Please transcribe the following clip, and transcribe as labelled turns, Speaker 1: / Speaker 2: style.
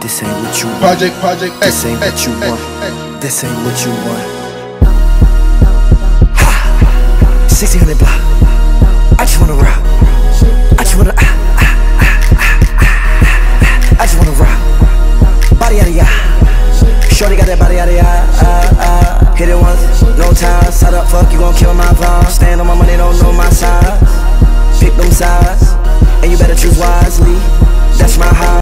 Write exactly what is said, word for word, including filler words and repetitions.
Speaker 1: This ain't what you want.
Speaker 2: Project, project,
Speaker 1: This ain't what you want. This ain't what you want. Ha! sixteen hundred block. I just wanna rock. I just wanna ah, ah, ah, ah, ah, ah. I just wanna rock. Body out of ya. Shorty got that body out of ya. Uh, uh. Hit it once, no time. Side up, fuck, you gon' kill my vibe. Stand on my money, don't know my size. Pick them sides, and you better choose wisely. That's my high.